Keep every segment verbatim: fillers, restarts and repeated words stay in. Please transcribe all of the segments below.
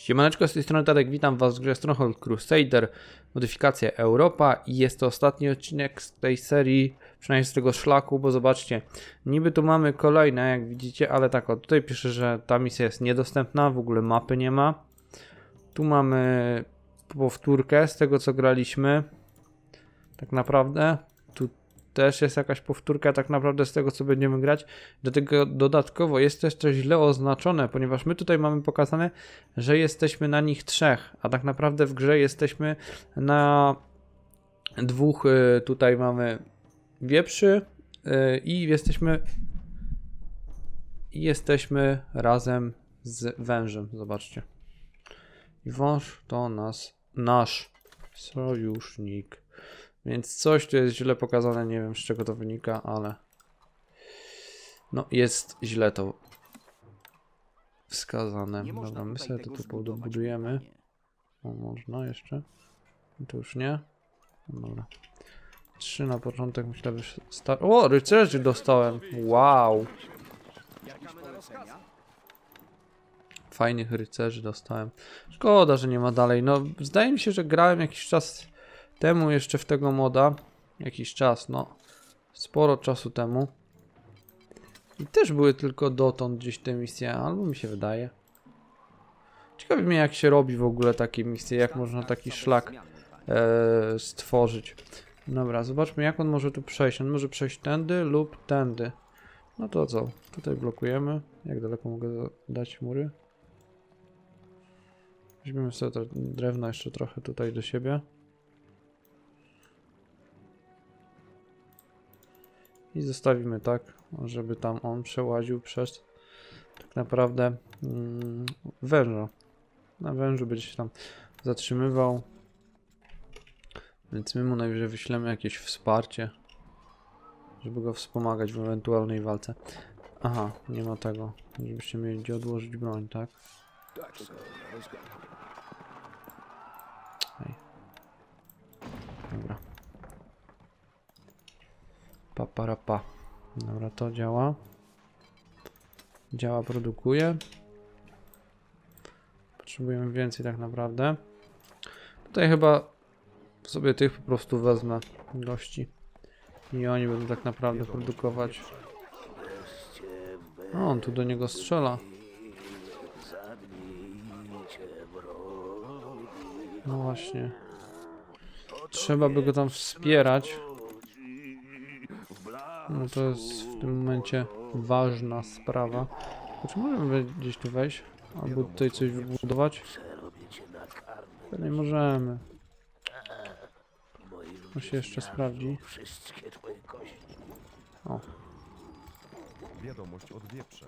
Siemaneczko, z tej strony Tadek, witam was w grze Stronghold Crusader, modyfikacja Europa i jest to ostatni odcinek z tej serii, przynajmniej z tego szlaku, bo zobaczcie, niby tu mamy kolejne, jak widzicie, ale tak o, tutaj pisze, że ta misja jest niedostępna, w ogóle mapy nie ma. Tu mamy powtórkę z tego, co graliśmy, tak naprawdę. Tu też jest jakaś powtórka tak naprawdę z tego, co będziemy grać. Do tego dodatkowo jest też to źle oznaczone, ponieważ my tutaj mamy pokazane, że jesteśmy na nich trzech, a tak naprawdę w grze jesteśmy na dwóch. Tutaj mamy wieprzy i jesteśmy i jesteśmy razem z wężem. Zobaczcie. I wąż to nas, nasz sojusznik. Więc coś tu jest źle pokazane, nie wiem z czego to wynika, ale no jest źle to wskazane. Dobra, my sobie to tu podbudujemy. O, można jeszcze? To już nie. No dobra. Trzy na początek myślę, że star... O, rycerzy dostałem! Wow! Fajnych rycerzy dostałem. Szkoda, że nie ma dalej. No, zdaje mi się, że grałem jakiś czas temu jeszcze w tego moda. Jakiś czas, no. Sporo czasu temu. I też były tylko dotąd gdzieś te misje, albo mi się wydaje. Ciekawi mnie, jak się robi w ogóle takie misje, jak można taki szlak e, stworzyć. Dobra, zobaczmy, jak on może tu przejść. On może przejść tędy lub tędy. No to co? Tutaj blokujemy. Jak daleko mogę dać mury? Weźmiemy sobie to drewno jeszcze trochę tutaj do siebie. I zostawimy tak, żeby tam on przełaził przez tak naprawdę mm, węża. Na wężu będzie się tam zatrzymywał. Więc my mu najwyżej wyślemy jakieś wsparcie, żeby go wspomagać w ewentualnej walce. Aha, nie ma tego, żebyście mieli gdzie odłożyć broń, tak? Hej. Dobra. Pa, para, pa. Dobra, to działa. Działa, produkuje. Potrzebujemy więcej tak naprawdę. Tutaj chyba sobie tych po prostu wezmę gości. I oni będą tak naprawdę produkować. O, on tu do niego strzela. No właśnie. Trzeba by go tam wspierać. No to jest w tym momencie ważna sprawa. Czy możemy gdzieś tu wejść? Albo tutaj coś wybudować? Nie możemy. To się jeszcze sprawdzi. O. Wiadomość od wieprza.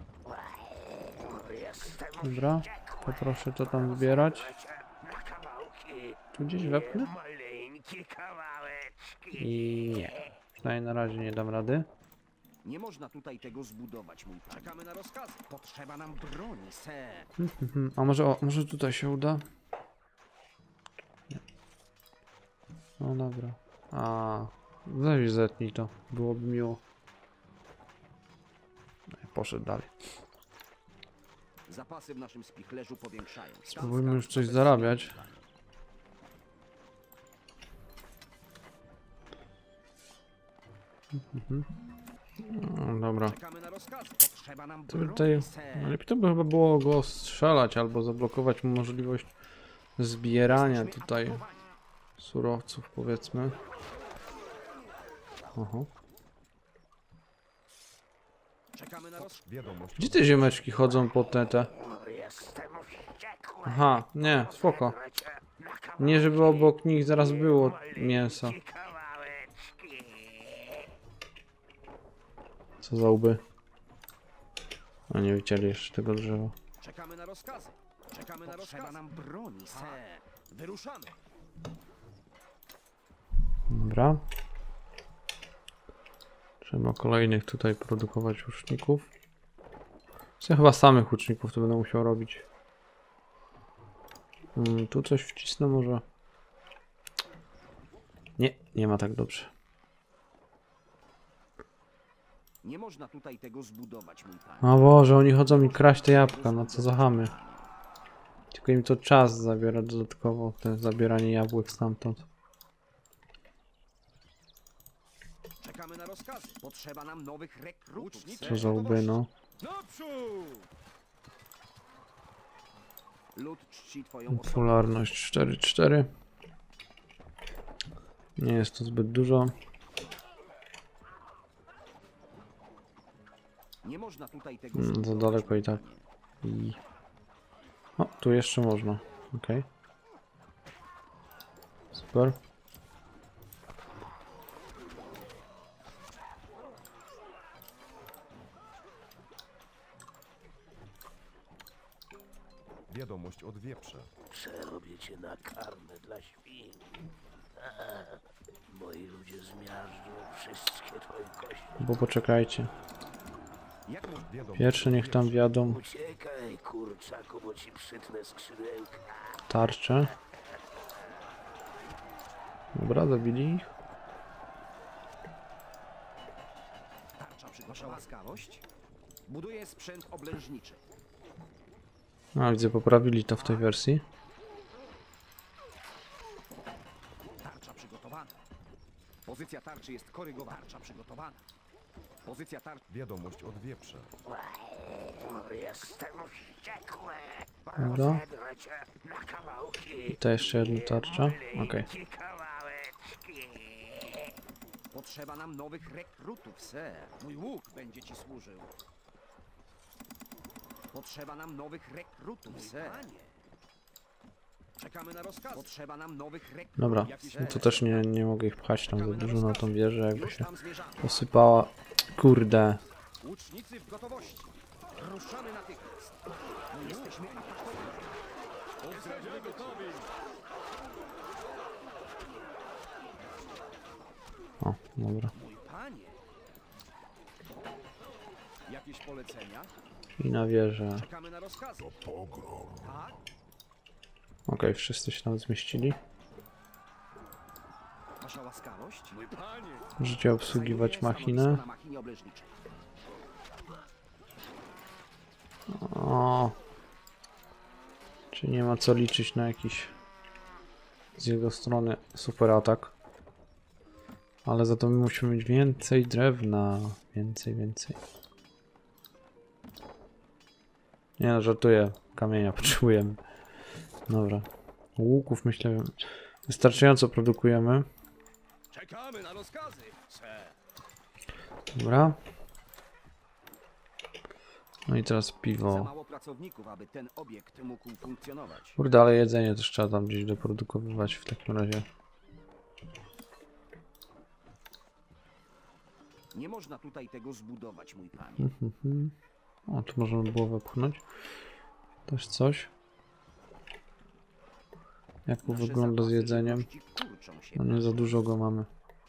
Dobra, poproszę to tam zbierać. Tu gdzieś wepnę? I nie. Przynajmniej na razie nie dam rady. Nie można tutaj tego zbudować, mój panie. Czekamy na rozkazy. Potrzeba nam broni, ser. A może, o, może tutaj się uda? Nie. No dobra. A, weź zetnij to. Byłoby miło. Poszedł dalej. Zapasy w naszym spichlerzu powiększają. Spróbujmy już coś zarabiać. Mhm. No, dobra. Tutaj lepiej to by chyba było go strzelać albo zablokować mu możliwość zbierania tutaj surowców, powiedzmy. Oho. Gdzie te ziomeczki chodzą po te te? Aha, nie, spoko. Nie, żeby obok nich zaraz było mięso. Co za łby. A nie wycięli jeszcze tego drzewa. Czekamy na rozkazy. Czekamy na rozkazy. Potrzeba nam broni, ser. Wyruszamy. Dobra. Trzeba kolejnych tutaj produkować łuczników. Ja chyba samych łuczników to będę musiał robić. Hmm, tu coś wcisnę może. Nie, nie ma tak dobrze. Nie można tutaj tego zbudować, mój panie. O Boże, oni chodzą mi kraść te jabłka, no co za chamy. Tylko im to czas zabiera dodatkowo, te zabieranie jabłek stamtąd. Czekamy na rozkazy. Potrzeba nam nowych rekrutów. Co za łby, no. Naprzód! Lud czci twoją osobę. Popularność cztery cztery. Nie jest to zbyt dużo. Nie można tutaj tego Mm, za zbudować, daleko i tak. I... O, tu jeszcze można. Okej. Super. Wiadomość od wieprza. Przerobię cię na karmę dla świn. Eee, moi ludzie zmiażdżą wszystkie twoje kości. Bo poczekajcie. Jak można? Wiadomość Pierwsze od niech tam wieprza. wjadą Uciekaj, kurczaku, bo ci przytnę skrzydełka. tarcze. Dobra, zabili ich. Tarcza przygłasza łaskawość. Buduje sprzęt oblężniczy. A, widzę, poprawili to w tej wersji. Tarcza przygotowana. Pozycja tarczy jest korygowana. Tarcza przygotowana. Pozycja tarczy. Wiadomość od wieprza. Jestem wściekły. Dobra. Rozedrę cię na kawałki. I to jeszcze jedna tarcza. Okej. Ci kawałeczki. Potrzeba nam nowych rekrutów, ser. Mój łuk będzie ci służył. Potrzeba nam nowych rekrutów, ser. Czekamy na rozkaz. Potrzeba nam nowych rekrutów. Dobra, Jakiś no to ser. też nie, nie mogę ich pchać tam za dużo na tą wieżę, jakby Już się tam zmierzamy. posypała. Kurde. Łucznicy w gotowości. Ruszamy natychmiast. Jesteśmy atakowani. Jesteśmy gotowi. O, dobra. Mój panie. Jakieś polecenia? I na wieżę. Czekamy na rozkazy. Tak? Okej, wszyscy się tam zmieścili. Wasza łaskawość? Mój panie. Możecie obsługiwać Zajmuję machinę. stanowisko na machinie oblężniczej. O. Czy nie ma co liczyć na jakiś z jego strony super atak. Ale za to my musimy mieć więcej drewna. Więcej, więcej. Nie no, żartuję. Kamienia potrzebujemy. Dobra. Łuków myślę wystarczająco produkujemy. Czekamy na rozkazy. Ser. Dobra. No i teraz Za piwo. mało pracowników, aby ten obiekt mógł funkcjonować. Kurde, ale jedzenie też trzeba tam gdzieś doprodukowywać w takim razie. Nie można tutaj tego zbudować, mój panie. Mhm. O, tu możemy było wepchnąć. Też coś. Jak to Nasze wygląda z zapasy jedzeniem? żywności kurczą się. No nie za dużo go mamy.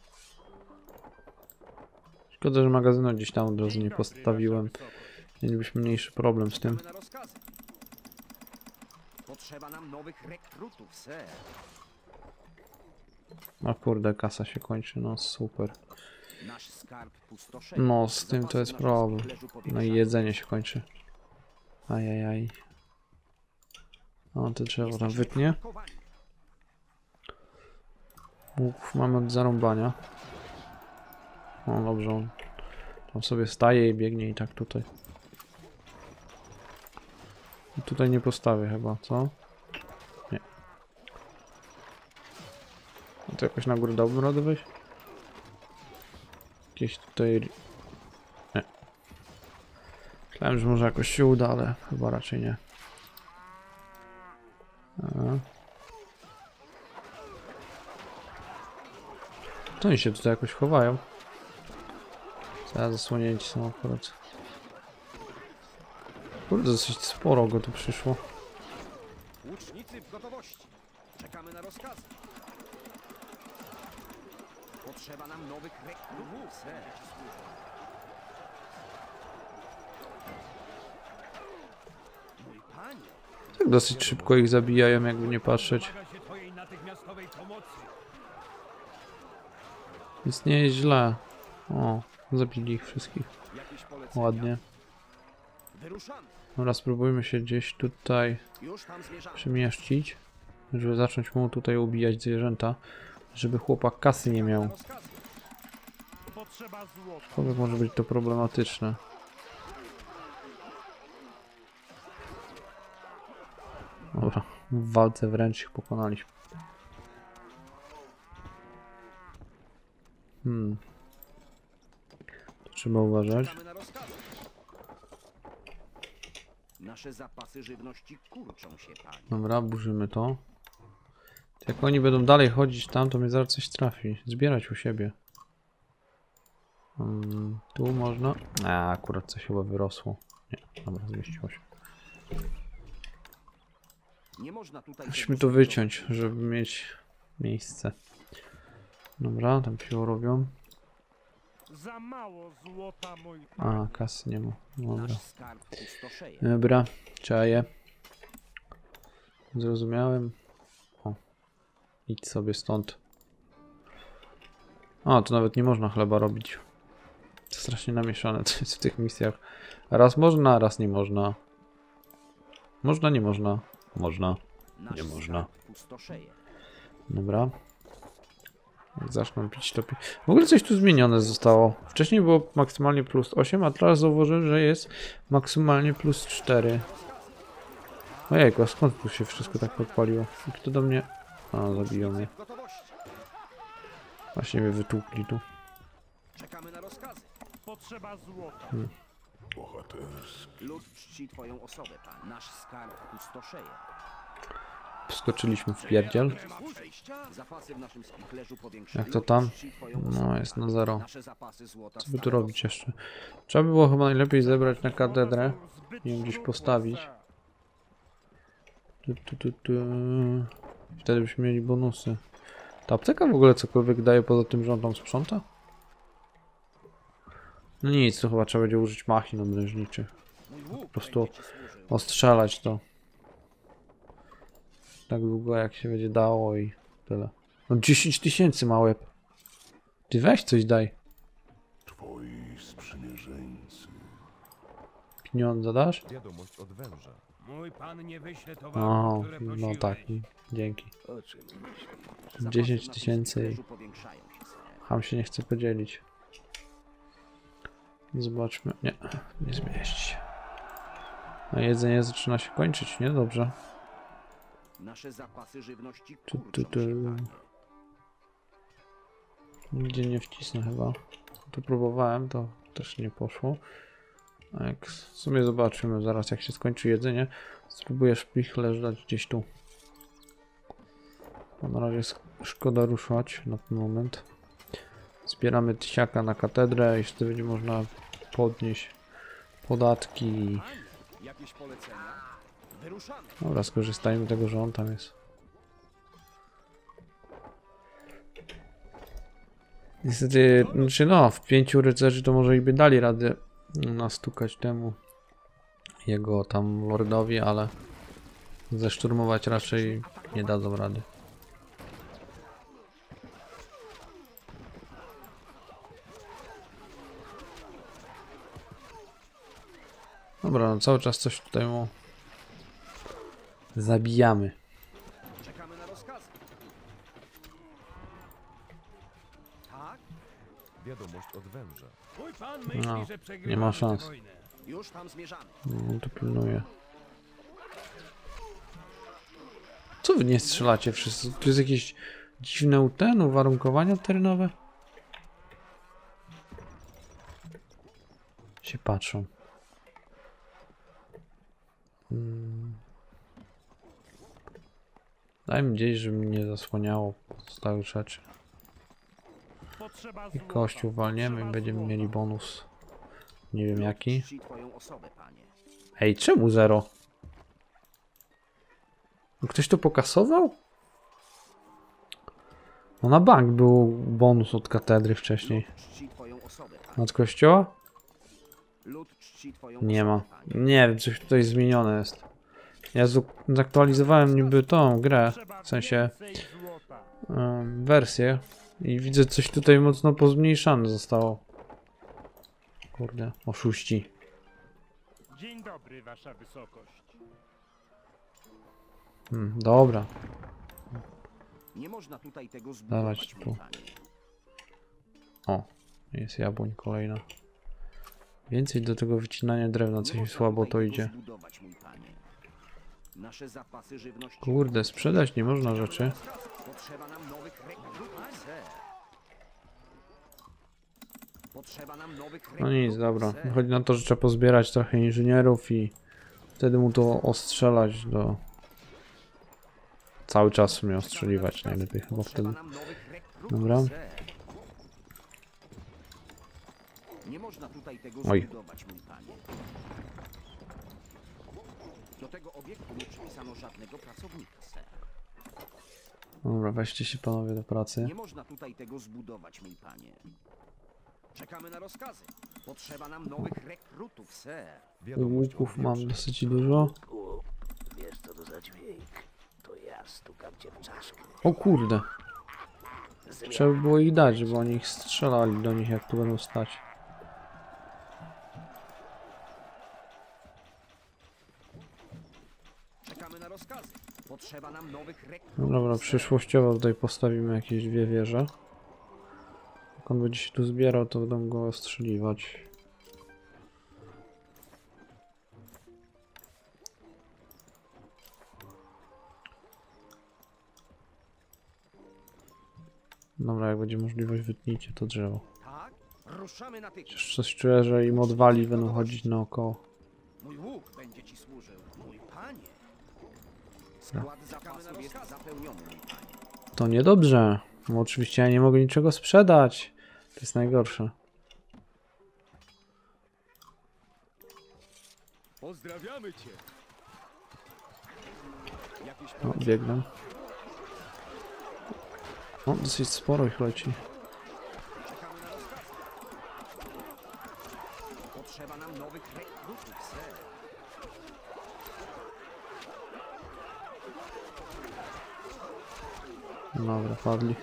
Szkoda, że magazynu gdzieś tam od razu nie postawiłem. Mielibyśmy mniejszy problem z tym. Czekamy na rozkazy. Potrzeba nam nowych rekrutów, ser. A kurde, kasa się kończy, no super. Nasz skarb pustoszeje. No z tym to Zapasy jest naszych problem. leżu No i powiększane. jedzenie się kończy. Ajajaj. O, to drzewo tam Jesteśmy wytnie. atakowani. Łuków mamy od zarąbania. O, dobrze, on tam sobie staje i biegnie i tak tutaj. I tutaj nie postawię chyba, co? Nie. A to jakoś na górę dałbym radę wejść? Jakieś tutaj... Nie. Myślałem, że może jakoś się uda, ale chyba raczej nie. A. To oni się tutaj jakoś chowają. Teraz zasłonięci są akurat. Kurde, dosyć sporo go tu przyszło. Łucznicy w gotowości. Czekamy na rozkazy. Potrzeba nam nowych rekrutów, ser. Mój panie. Tak dosyć szybko ich zabijają, jakby nie patrzeć. Domaga się twojej natychmiastowej pomocy. Więc nie jest źle. O, zabili ich wszystkich. Jakieś polecenia? Ładnie. Wyruszamy. Dobra, spróbujmy się gdzieś tutaj Już tam zmierzamy. przemieścić, żeby zacząć mu tutaj ubijać zwierzęta, żeby chłopak kasy nie miał. Rozkazy. Potrzeba złota. Chłopak może być to problematyczne. Dobra, w walce wręcz ich pokonaliśmy. Hmm. To trzeba uważać. Czekamy na rozkazy. Nasze zapasy żywności kurczą się, panie. Dobra, burzymy to. Jak oni będą dalej chodzić tam, to mnie zaraz coś trafi. Zbierać u siebie. Hmm, tu można. A, akurat coś chyba wyrosło. Nie, dobra, zmieściło się. Nie można tutaj Musimy tego to wyciąć, żeby mieć miejsce. Dobra, tam się robią. Za mało złota, mój panie. A, kasy nie ma. Dobra. Nasz skarb pustoszeje. Dobra, czaję. Zrozumiałem. O, idź sobie stąd. O, tu nawet nie można chleba robić. To strasznie namieszane to jest w tych misjach. Raz można, raz nie można. Można, nie można. Można. Nasz nie można. skarb pustoszeje. Dobra. Jak zaczną pić, to pi... W ogóle coś tu zmienione zostało. Wcześniej było maksymalnie plus osiem, a teraz zauważyłem, że jest maksymalnie plus cztery. Ojejku, a skąd tu się wszystko tak podpaliło? I kto do mnie... A, zabiją mnie. W gotowości. Właśnie mnie wytłukli tu. Czekamy na rozkazy. Potrzeba złota. Lud czci twoją osobę, pan. Nasz skarb pustoszeje. Wskoczyliśmy w pierdziel. Zapasy w naszym spichlerzu powiększyły. Jak to tam? Lud czci twoją No, osobę, jest panie. na zero. Nasze zapasy złota Co by tu stale robić jeszcze? Trzeba by było chyba najlepiej zebrać na katedrę i ją gdzieś postawić. Tu, tu, tu, tu. Wtedy byśmy mieli bonusy. Ta apteka w ogóle cokolwiek daje poza tym, że on tam sprząta? No nic, to chyba trzeba będzie użyć machin obrężniczych. Po prostu ostrzelać to. Tak długo jak się będzie dało i tyle. No dziesięć tysięcy ma łeb. Ty weź coś daj. Twoi sprzymierzeńcy. Pieniądze dasz? Wiadomość od węża. Mój pan nie wyśle towaru, O, które no prosiłeś. tak, i dzięki. O czym myślisz? Zapasy w dziesięć naszym tysięcy i spichlerzu powiększają się, ser. ham się nie chce podzielić. Zobaczmy. Nie, nie zmieści. A jedzenie zaczyna się kończyć, nie? Dobrze. Nasze zapasy żywności Tu, kurczą tu, tu. się, panie. Nigdzie nie wcisnę chyba. Tu próbowałem, to też nie poszło. A jak w sumie zobaczymy zaraz jak się skończy jedzenie. Spróbuję szpichlerz dać gdzieś tu. Bo na razie sk- szkoda ruszać na ten moment. Zbieramy tysiaka na katedrę i wtedy będzie można podnieść podatki. Panie, jakieś polecenia? Wyruszamy. Dobra, skorzystajmy tego, że on tam jest. Niestety, znaczy no, w pięciu rycerzy to może i by dali radę nastukać temu jego tam lordowi, ale zeszturmować raczej nie dadzą rady. Dobra, no cały czas coś tutaj mu zabijamy. Czekamy na rozkazy. Tak? Wiadomość od węża. Mój pan myśli, No, że nie przegrywamy ma tę szans. wojnę. Już tam zmierzamy. No, to pilnuję. Co wy nie strzelacie wszyscy? Tu jest jakieś dziwne ten uwarunkowania terenowe? Się patrzą. Hmm. Daj mi gdzieś, żeby mnie nie zasłaniało pozostałych rzeczy. Potrzeba I złota. kościół walniemy i Potrzeba będziemy złota. mieli bonus. Nie wiem jaki. Czci twoją osobę, panie. Ej, czemu zero? Ktoś to pokasował? No na bank był bonus od katedry wcześniej. Lud czci twoją osobę, panie. Od kościoła? Lud czci twoją Nie ma. osobę, panie. Nie wiem, coś tutaj zmienione jest. Ja zu- zaktualizowałem niby tą grę, Potrzeba w sensie więcej złota. em, wersję i widzę coś tutaj mocno pozmniejszane zostało. Kurde, oszuści. Dzień dobry, wasza wysokość. Hmm, dobra. Nie można tutaj tego Dawać zbudować, tu. mój panie. O, jest jabłoń kolejna. Więcej do tego wycinania drewna, Nie coś mi można słabo tutaj to tego idzie. zbudować, mój panie. Nasze zapasy żywności. Kurde, sprzedać nie można rzeczy. Potrzeba nam nowych rekrutów, ser. Potrzeba nam nowych No nic, rekrutów, dobra. ser. Wychodzi na to, że trzeba pozbierać trochę inżynierów i wtedy mu to ostrzelać do... Cały czas mnie ostrzeliwać najlepiej chyba Potrzeba wtedy. nam nowych rekrutów, Dobra. ser. Nie można tutaj tego Oj. zbudować, mój panie. Do tego obiektu nie przypisano żadnego pracownika, ser. Dobra, weźcie się panowie do pracy. Nie można tutaj tego zbudować, mój panie. Czekamy na rozkazy. Potrzeba nam nowych rekrutów, ser. Wiadomość od Łuków mam wieprza. dosyć dużo. U, wiesz co to za dźwięk? To ja stukam cię w czaszkę. O kurde. Trzeba by było ich dać, żeby oni ich strzelali do nich, jak tu będą stać. Czekamy na rozkazy. Potrzeba nam nowych rekrutów. No dobra, ser. przyszłościowo tutaj postawimy jakieś dwie wieże. Jak on będzie się tu zbierał, to będą go ostrzeliwać. Dobra, jak będzie możliwość, wytnijcie to drzewo. Tak? Ruszamy natychmiast. Chociaż coś czuję, że im odwali, będą chodzić naokoło. Mój łuk będzie ci służył. Mój panie. Skład zapasów jest zapełniony, mój panie. To niedobrze. No oczywiście ja nie mogę niczego sprzedać. To jest najgorsze. Pozdrawiamy cię. Jakieś O, biegnę. O, dosyć sporo ich leci. Czekamy na rozkazy. Potrzeba nam nowych rekrutów, ser. Dobra, padli.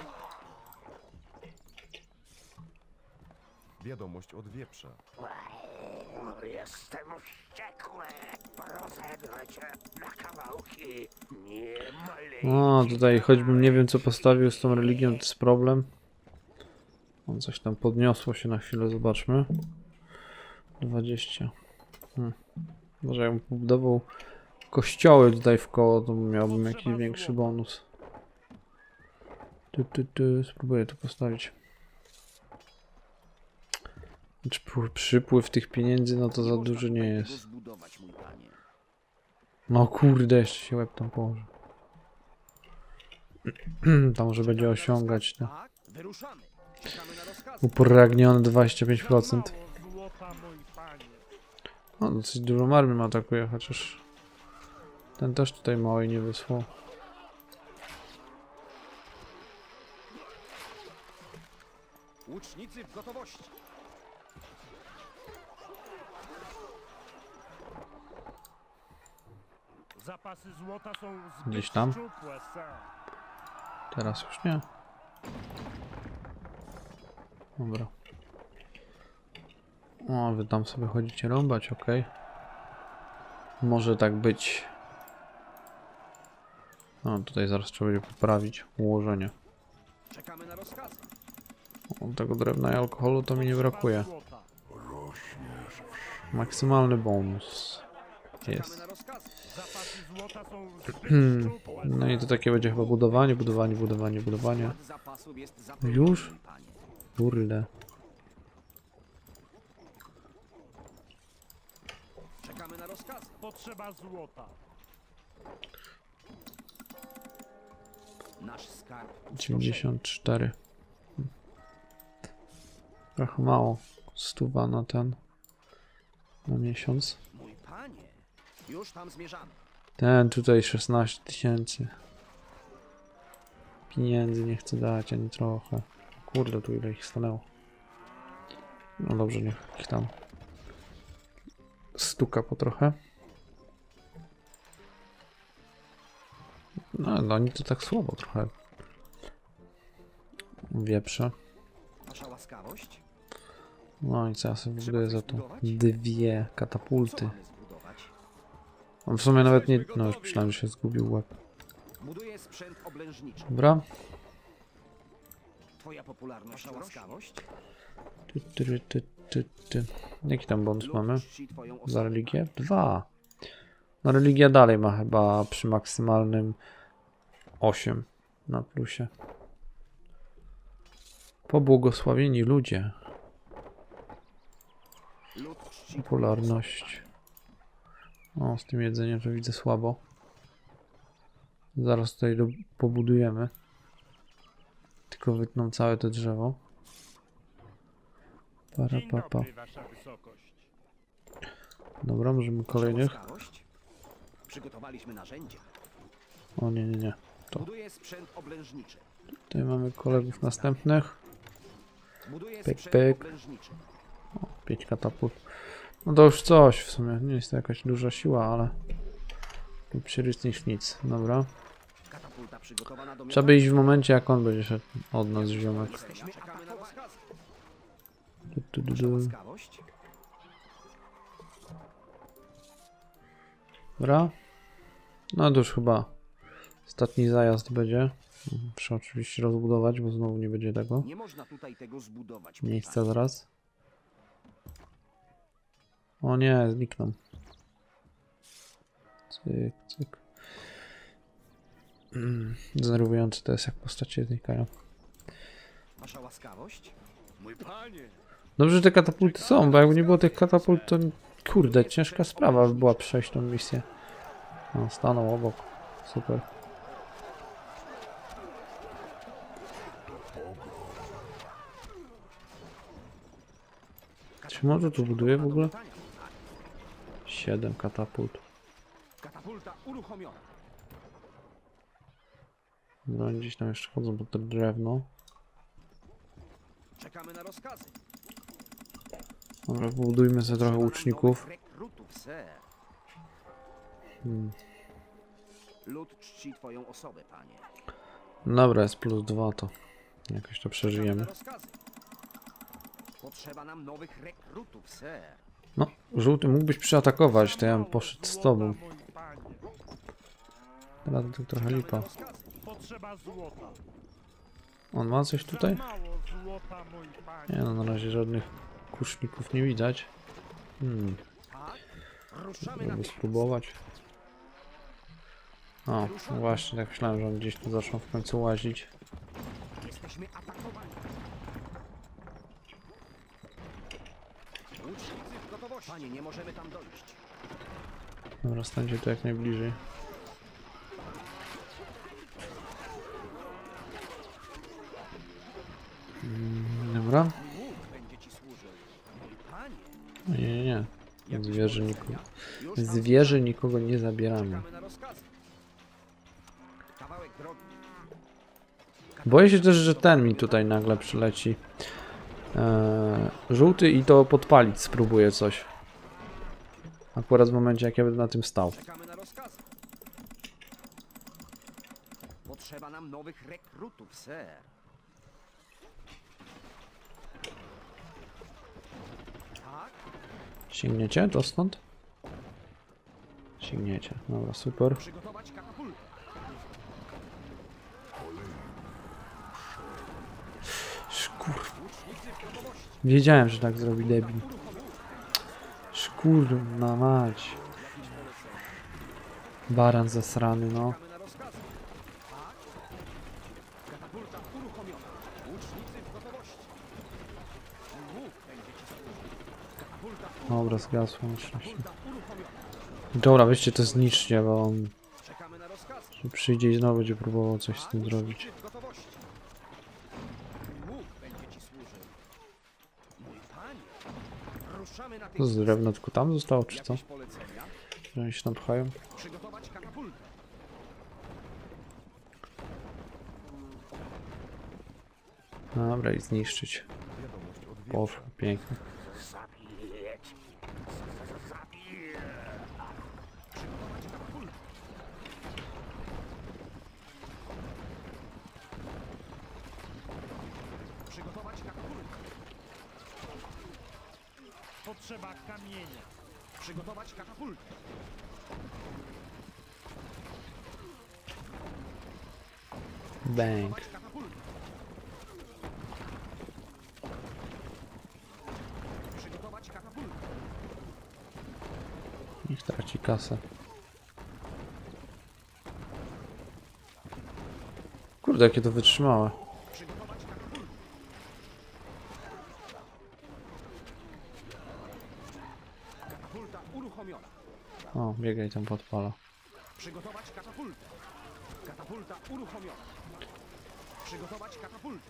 Wiadomość od wieprza. Jestem wściekły. Rozedrę cię na kawałki. Nie maleńkie. O, tutaj choćbym nie wiem co postawił z tą religią, to jest problem. On coś tam podniosło się na chwilę, zobaczmy. dwadzieścia. Hmm. Może jakbym pobudował kościoły tutaj w koło, to miałbym jakiś większy bonus. Tu, tu, tu. Spróbuję to postawić. Znaczy, pł- przypływ tych pieniędzy, no to za można duży nie tutaj jest. tego zbudować, mój panie. No kurde, jeszcze się łeb tam położy. Tam może będzie osiągać te Tak? Wyruszamy. Czekamy na rozkazy. upragnione dwadzieścia pięć Za procent. mało złota, mój panie. No dosyć dużą armię atakuje, chociaż ten też tutaj małej nie wysłał. Łucznicy w gotowości. Zapasy złota są zbyt Gdzieś tam? szczupłe, ser. Teraz już nie. Dobra. O, wy tam sobie chodzicie rąbać, ok. Może tak być. No, tutaj zaraz trzeba będzie poprawić ułożenie. Czekamy na rozkazy. O, tego drewna i alkoholu to mi nie Potrzeba brakuje. złota. Maksymalny bonus. Czekamy Jest. na rozkazy. Zapasy złota są zbyt szczupłe, No i ser. to takie będzie chyba budowanie, budowanie, budowanie, budowanie. Skład zapasów jest zapełniony, Już? mój panie. Kurde. Czekamy na rozkazy. Potrzeba złota. Nasz skarb. dziewięćdziesiąt cztery. Trochę mało. Stuwa na ten. Na miesiąc. Mój panie. Już tam zmierzamy. Ten tutaj szesnaście tysięcy. Pieniędzy nie chcę dać ani trochę. Kurde, tu ile ich stanęło. No dobrze, niech ich tam stuka po trochę. No, no oni to tak słabo trochę. Wieprze. Wasza łaskawość. No i co ja sobie Trzeba buduję coś za to? zbudować? Dwie Co katapulty. mamy zbudować? On w sumie nawet nie... No już myślałem, że się zgubił łeb. Buduję sprzęt oblężniczy. Dobra. Twoja popularność rośnie. Łaskawość? Ty, ty, ty, ty, ty. Jaki tam bonus Lud mamy? czci twoją Za osobę, religię? panie. Dwa. No religia dalej ma chyba przy maksymalnym osiem na plusie. Pobłogosławieni ludzie. Lud czci twoją Popularność. O, z tym jedzeniem to widzę słabo. Zaraz tutaj do, pobudujemy. Tylko wytną całe to drzewo. Para, Dzień pa, pa. dobry, wasza wysokość. Dobra, możemy Wasza kolejnych. łaskawość? Przygotowaliśmy narzędzia. O nie, nie, nie. To. Buduję sprzęt oblężniczy. Tutaj mamy kolegów następnych. Buduję Pyk, sprzęt pyk. oblężniczy. Pięć katapult. No to już coś w sumie. Nie jest to jakaś duża siła, ale... Lepszy rys niż nic. Dobra. Katapulta przygotowana do Trzeba by iść w momencie, jak on będzie szedł od nas, ziomek. Jesteśmy czekamy na rozkazy. Tu, tu, tu, Wasza tu. łaskawość? Dobra. No to już chyba ostatni zajazd będzie. Muszę oczywiście rozbudować, bo znowu nie będzie tego Nie można tutaj tego zbudować. mój miejsca panie. zaraz. O nie, znikną. Cyk, cyk. Mm, Denerwujące to jest, jak postacie znikają. Wasza łaskawość? Mój panie. Dobrze, że te katapulty są, bo jakby nie było tych katapult, to kurde, ciężka sprawa by była przejść tą misję. No, stanął obok. Super. Czy może tu buduje w ogóle? Siedem katapult. Katapulta uruchomiona. No, oni gdzieś tam jeszcze chodzą po to drewno. Czekamy na rozkazy. Dobra, pobudujmy sobie trochę Potrzeba nam łuczników. nowych rekrutów, sir. Hmm. Lud czci twoją osobę, panie. Dobra, jest plus dwa, to jakoś to Czekamy przeżyjemy. na rozkazy. Potrzeba nam nowych rekrutów, sir. No, żółty mógłbyś przyatakować, to ja bym Mało poszedł z złota, tobą. mój panie. Teraz to trochę Czekamy lipa. na rozkazy. Potrzeba złota. On ma coś tutaj? Za mało złota, mój panie. Nie no, na razie żadnych kuszników nie widać. Hmm, Tak? Ruszamy na żeby tych. spróbować. O, no właśnie, tak myślałem, że on gdzieś tu zaczął w końcu łazić. Jesteśmy atakowani. Łucznicy w gotowości. Panie, nie możemy tam dojść. Dobra, stańcie tu jak najbliżej. Mm, Dobra. Łuk będzie ci służył. Panie, Nie, nie, nie. jakieś Zwierzę polecenia? nikogo, Już tam zwierzę nikogo nie zabieramy. czekamy na rozkazy. Kawałek drogi. Boję się też, że ten mi tutaj nagle przyleci. Eee, żółty i to podpalić spróbuję coś. Akurat w momencie, jak ja będę na tym stał. Czekamy na rozkazy. Potrzeba nam nowych rekrutów, sir. Tak? Sięgniecie to stąd? Sięgniecie. Dobra, super. Przygotować katapultę. Szkur... Łucznicy w gotowości. Wiedziałem, że tak zrobi debil. Szkurna mać. Baran zasrany, no. Czekamy na rozkazy. Tak? Katapulta uruchomiona. Łucznicy w gotowości. Łuk będzie ci służył. Katapulta Dobra, zgasło na szczęście. Katapulta uruchomiona. Dobra, weźcie to zniszczcie, bo on Czekamy na rozkazy. przyjdzie i znowu będzie próbował coś z tym zrobić. Łucznicy w gotowości. Łuk będzie ci służył. Mój panie. Ruszamy na tych. To z drewna tylko tam zostało, czy co? Jakieś polecenia? Że oni się napchają? Przygotować katapultę. Dobra, i zniszczyć. Wiadomość od wieprza. Poszło, pięknie. Zabijać. Zabiję. Przygotować katapultę. Przygotować katapultę. Potrzeba kamienia. Przygotować katapultę. Bang. Przygotować katapultę. Przygotować katapultę. Niech traci kasę. Kurde, jakie to wytrzymałe. Przygotować katapultę. Katapulta uruchomiona. O, biegaj tam podpala. Przygotować katapultę. Katapulta uruchomiona. Przygotować katapultę.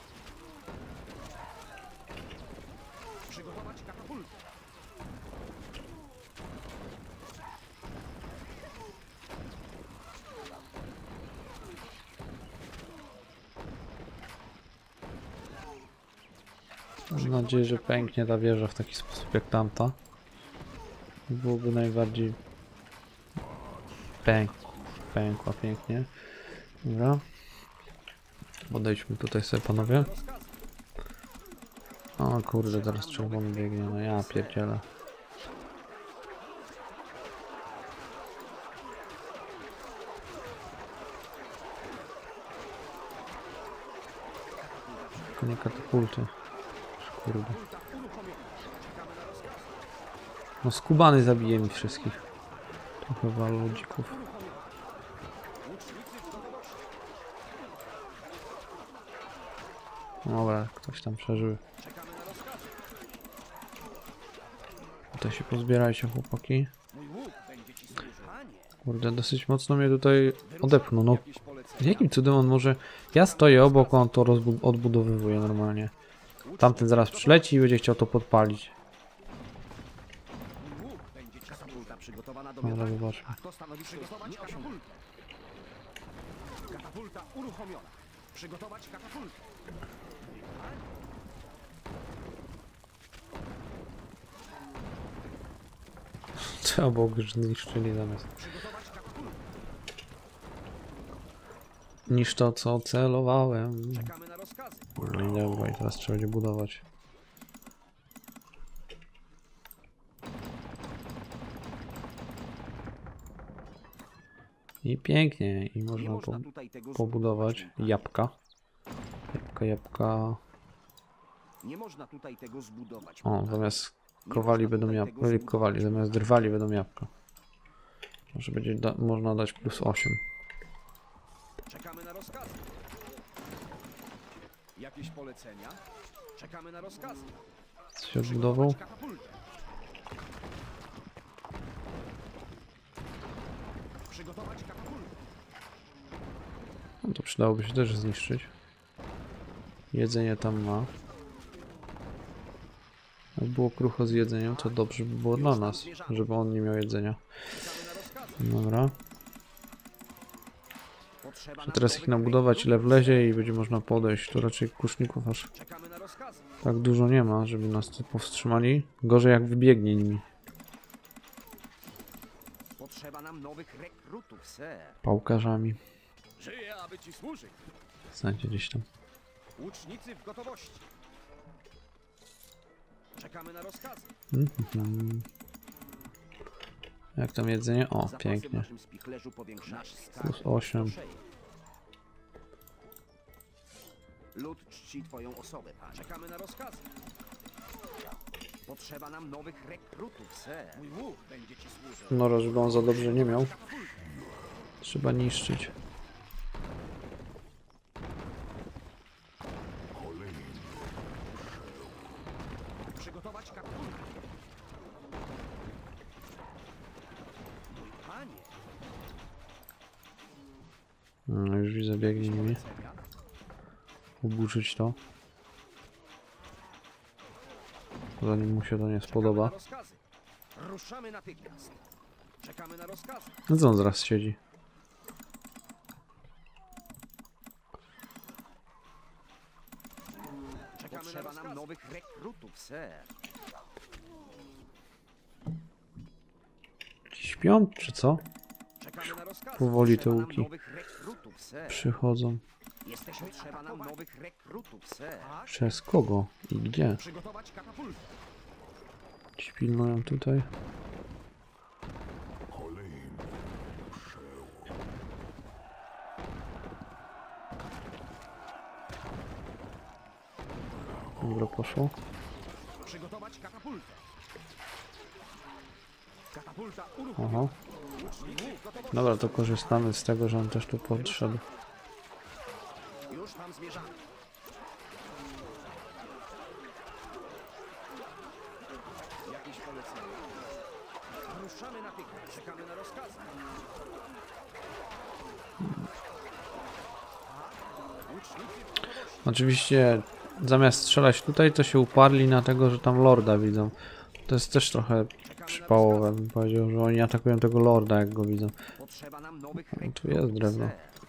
Przygotować katapultę. Mam nadzieję, że pęknie ta wieża w taki sposób jak tamta. Byłoby najbardziej... Pęk... Pękła pięknie. Dobra. Odejdźmy tutaj sobie, panowie. O kurde, teraz czerwony biegnie, no ja pierdzielę. Tylko nie katapulty. Kurde. No skubany zabije mi wszystkich. To chyba ludzików. Dobra, ktoś tam przeżył. Tutaj się pozbierajcie, chłopaki. Kurde, dosyć mocno mnie tutaj odepchnął. No, jakim cudem on może... Ja stoję obok, on to odbudowywuje normalnie. Tamten zaraz przyleci i będzie chciał to podpalić. Dobra, zobaczmy. Katapulta uruchomiona. Przygotować katapultę. Co obok zniszczyli zamiast. Niż to, co celowałem. Czekamy na rozkazy. No i dobra, i teraz trzeba będzie budować. I pięknie, i można po, pobudować jabłka. Jabłka, jabłka. Nie można tutaj tego zbudować. O, zamiast kowali będą jabłka, kowali, zamiast drwali będą jabłka. Może będzie da można dać plus osiem. Czekamy na rozkazy. Jakieś polecenia? Czekamy na rozkazy. Co się odbudował? Przygotować katapultę. No to przydałoby się też zniszczyć. Jedzenie tam ma. Jak było krucho z jedzeniem, to dobrze by było dla nas, żeby on nie miał jedzenia. Dobra. Że teraz ich nabudować, ile wlezie i będzie można podejść. Tu raczej kuszników aż tak dużo nie ma, żeby nas tu powstrzymali. Gorzej jak wybiegnie nimi. Potrzeba nam nowych rekrutów, sir. Pałkarzami. Żyję, aby ci służyć. Znajdzie gdzieś tam. Łucznicy w gotowości. Czekamy na rozkazy. Mm -hmm. Jak tam jedzenie? O, pięknie. Plus osiem. Lud czci twoją osobę, panie. Czekamy na rozkazy. Potrzeba nam nowych rekrutów, sir. Mój łuk będzie ci służył. No, żeby on za dobrze nie miał. Trzeba niszczyć. Przygotować katapultę. Panie. No, już widzę, biegnie nimi. Oburzyć to. Zanim mu się to nie spodoba. Ruszamy natychmiast. Czekamy na rozkazy. No co on zaraz siedzi? Czekamy Potrzeba na nam nowych rekrutów, sir. Śpią, czy co? Czekamy na rozkazy. Powoli te Potrzeba nam łuki nowych rekrutów, sir. przychodzą. Jesteśmy Potrzeba nam nowych rekrutów, sir. Przez kogo i gdzie? Przygotować katapultę. Ci pilnują tutaj. Dobra, poszło. Przygotować katapultę. Katapulta Aha. uruchomiona. Łucznicy w gotowości. Dobra, to korzystamy z tego, że on też tu podszedł. Już tam zmierzamy. Jakieś polecenie? Ruszamy natychmiast. Czekamy na rozkazy. Łucznicy w gotowości. Oczywiście zamiast strzelać tutaj, to się uparli na tego, że tam lorda widzą. To jest też trochę przypałowe, bym powiedział, że oni atakują tego lorda, jak go widzą. Potrzeba nam nowych No, tu jest drewno.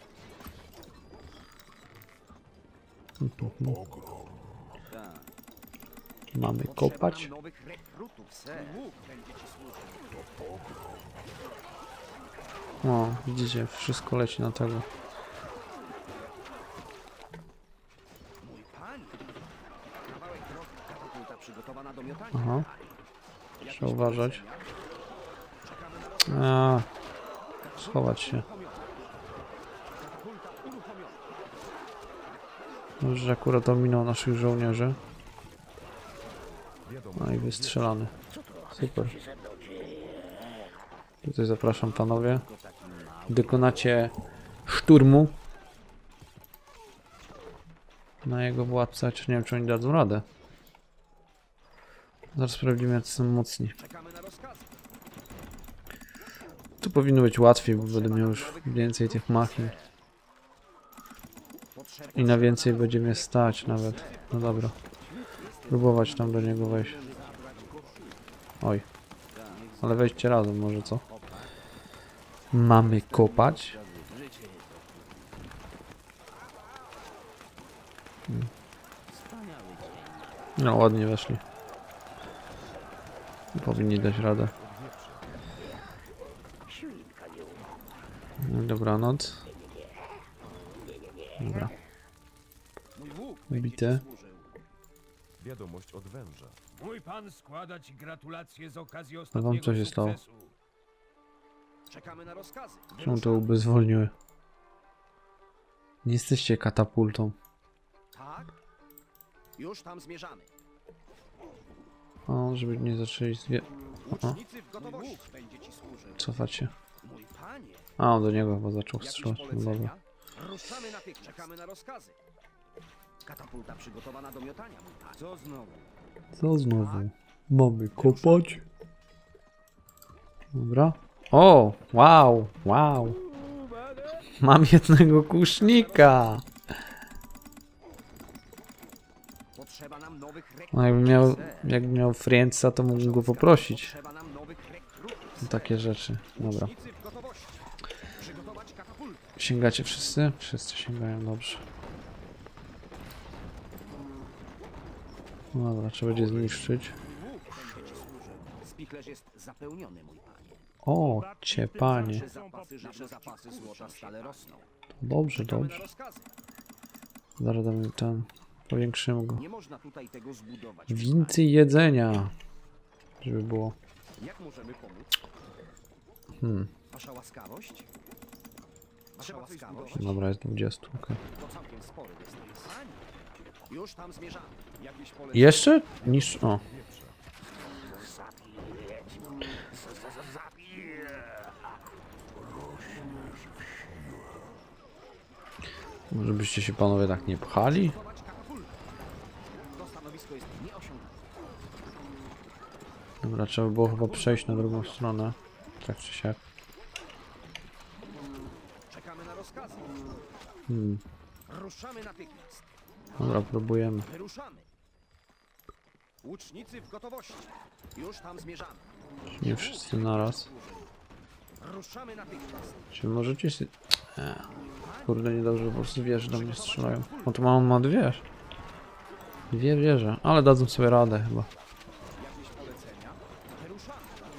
Tak. Mamy Potrzeba kopać. nam nowych rekrutów, ser. Łuk będzie ci służył. O, widzicie, wszystko leci na tego. Mój panie. Kawałek drogi. Katapulta przygotowana do miotania. Aha, Jakieś trzeba uważać. polecenia? Czekamy na rozkazy. A, schować się. Uruchomiona. Katapulta uruchomiona. Dobrze, że akurat ominął naszych żołnierzy. Wiadomo, No i wystrzelany. Super. się ze mną dzieje? Tutaj zapraszam panowie. Dokonacie szturmu na jego władcę, czy nie wiem, czy oni dadzą radę. Zaraz sprawdzimy, jak są mocni. Czekamy na rozkazy. Tu powinno być łatwiej, bo będę miał już więcej tych machin. Potrzeba I na więcej będzie mnie stać nawet. No dobra. Próbować tam do niego wejść. Oj. Ale wejdźcie razem może, co? Mamy kopać. Hmm. No ładnie weszli. Powinni dać radę. Świnka nie umarła. No, dobranoc. Dobra. Mój łuk Bite. służył. wiadomość od węża. Mój pan składa ci gratulacje z okazji wam ostatniego co się stało? sukcesu. Czekamy na rozkazy. Czemu to ubezwolniły? Nie jesteście katapultą. Tak? Już tam zmierzamy. O, żeby nie zaczęli zwie... O, Łucznicy w gotowości. Łuk będzie ci służył. cofać się. Mój panie. A, on do niego chyba zaczął Jakieś strzelać. No dobra. polecenia? Ruszamy natychmiast. Czekamy na rozkazy. Katapulta przygotowana do miotania, mój panie. Co znowu? Co znowu? Mamy kopać. Dobra. O, wow, wow. Mam jednego kusznika. Potrzeba nam nowych rekrutów. No jakbym miał, ser. jakbym miał Friendsa, to mógłbym go poprosić Potrzeba nam nowych rekrutów. o takie rzeczy. Dobra. Łucznicy w gotowości. Przygotować katapultę. Sięgacie wszyscy? Wszyscy sięgają, dobrze. No dobra, trzeba będzie zniszczyć. Łuk będzie ci służył. Spichlerz jest zapełniony, mój panie. O, cie panie. Nasze zapasy, nasze zapasy złota stale rosną. Dobrze, Czekamy na dobrze. rozkazy. Zaraz damy tam, powiększymy go. Nie można tutaj tego zbudować. mój Więcej jedzenia, żeby było. panie. Jak możemy pomóc? Hmm, Wasza łaskawość? Wasza łaskawość? dobra, jest dwadzieścia, okej. To całkiem spory dystans. Panie, już tam zmierzamy. Jakieś polecenie? Jeszcze? Niż... o. Zabiję cię. Z- z- z- Zabiję. Może byście się panowie tak nie pchali? Chować katapultę. To stanowisko jest nieosiągalne. Dobra, trzeba było chyba przejść na drugą stronę. Tak czy siak. Czekamy na rozkazy. Hmm. Ruszamy natychmiast. Dobra, próbujemy. Wyruszamy. Łucznicy w gotowości. Już tam zmierzamy. Nie wszyscy naraz. Ruszamy natychmiast. Czy możecie się... Eee. Kurde, niedobrze, po prostu wieże do mnie strzelają. O, tu mam, ma dwie. Dwie wieże, ale dadzą sobie radę chyba. Jakieś polecenia? Wyruszamy.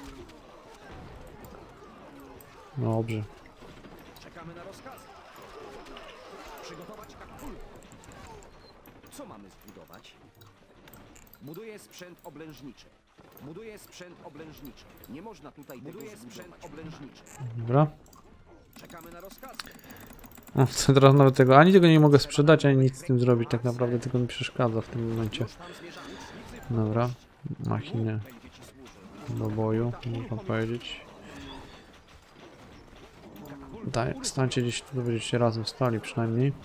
Dobrze. Czekamy na rozkazy. Przygotować katapultę. Co mamy zbudować? Buduję sprzęt oblężniczy. Buduję sprzęt oblężniczy. Nie można tutaj Buduję sprzęt oblężniczy. Dobra. Czekamy na rozkazy. O, co teraz nawet tego, ani tego nie mogę sprzedać, ani nic z tym zrobić, tak naprawdę tylko mi przeszkadza w tym momencie. Już tam zmierzamy. Łucznicy w Dobra, machiny będzie ci służył. do boju, można powiedzieć. Daj, stańcie gdzieś tu, będziecie razem stali przynajmniej.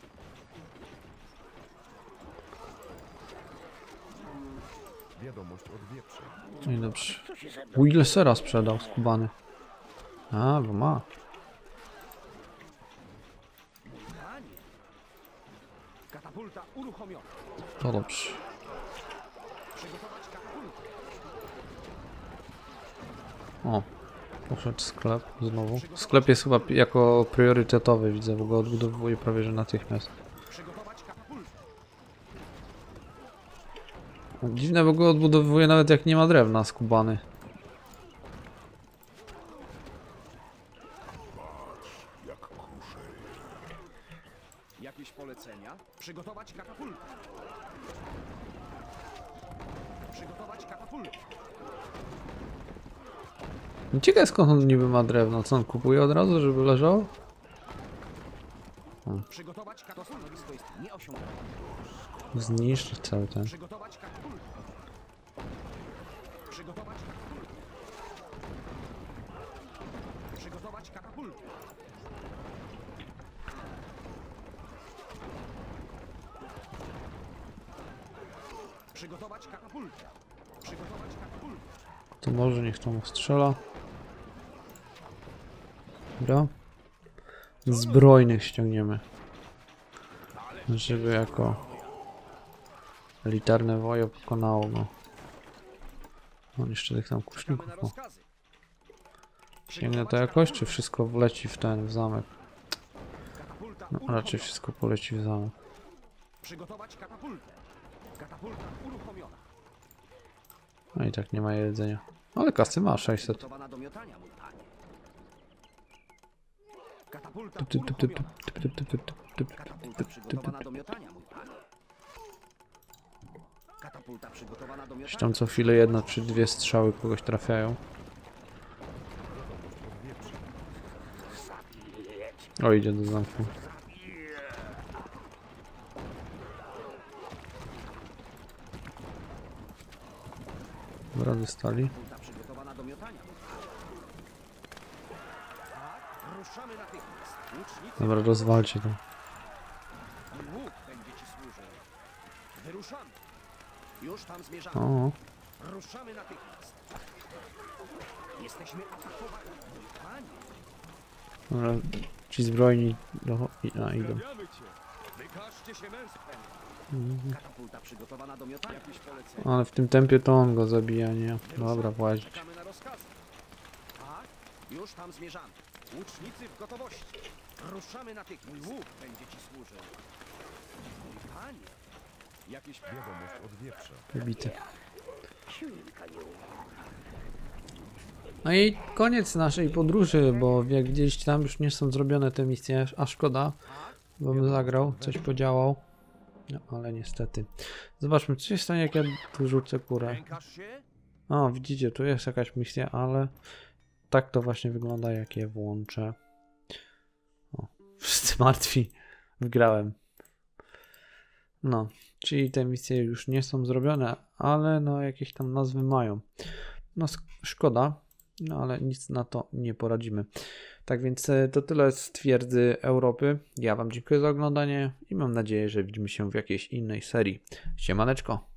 Wiadomość od wieprzej. No i dobrze. U, ile sera sprzedał skubany? A, bo ma. Panie. Katapulta uruchomiona. To dobrze. Przygotować katapultę. O, poszedł sklep znowu. Sklep jest chyba jako priorytetowy, widzę, bo go odbudowuje prawie że natychmiast. Przygotować katapultę. Dziwne, bo go odbudowuje nawet jak nie ma drewna skubany. Jakieś polecenia? Przygotować katapultę. Przygotować katapultę. Ciekawe skąd on niby ma drewno, co on kupuje od razu, żeby leżało? Przygotować katapultę. To stanowisko jest nieosiągalne. Zniszczyć cały ten. Przygotować katapultę. Przygotować katapultę. Przygotować katapultę. Przygotować katapultę. Przygotować katapultę. To może niech to mu strzela. Dobra. Zbrojnych ściągniemy. Żeby jako elitarne wojo pokonało go. On jeszcze tych tam Czekamy kuszników. na O. rozkazy. Sięgnę to jakoś, czy wszystko wleci w ten w zamek? Katapulta No, uruchomiona. raczej wszystko poleci w zamek. Przygotować katapultę. Katapulta uruchomiona. No i tak nie ma jedzenia. Ale kasy ma sześćset. Przygotowana do miotania, mój panie. Katapulta Tup, tup, tup, tup, uruchomiona. tup, tup, tup, tup, tup, tup, Katapulta tup, tup, przygotowana tup. do miotania, mój panie. Katapulta przygotowana do Gdzieś miotania. tam co chwilę jedna czy dwie strzały kogoś trafiają. O, idzie do zamku. Dobra, dostali. Katapulta przygotowana do miotania. Tak, ruszamy natychmiast. Łucznicy Dobra, rozwalcie to. i łuk będzie ci służył. Wyruszamy. Już tam zmierzamy. O, Ruszamy natychmiast. Jesteśmy atakowani. Panie, dobra, ci zbrojni do... i- a, idą. wykażcie się męstwem. Katapulta przygotowana do miotania. Jakieś polecenie. Ale w tym tempie to on go zabija, nie? Dobra, włazić. Czekamy na rozkazy. Tak, już tam zmierzamy. Łucznicy w gotowości. Ruszamy natychmiast. Mój łuk będzie ci służył. Mój panie. Jakieś Wiadomość od wieprza. Wybity. Silnika nie No i koniec naszej podróży, bo jak widzieliście tam już nie są zrobione te misje, a szkoda, bo bym zagrał, coś podziałał. No ale niestety. Zobaczmy, co się stanie jak ja tu rzucę kurę. Lękasz się? O, widzicie, tu jest jakaś misja, ale tak to właśnie wygląda jak je włączę. O, wszyscy martwi. Wygrałem. No, czyli te misje już nie są zrobione, ale no jakieś tam nazwy mają. No szkoda, no ale nic na to nie poradzimy. Tak więc to tyle z twierdzy Europy. Ja wam dziękuję za oglądanie i mam nadzieję, że widzimy się w jakiejś innej serii. Siemaneczko.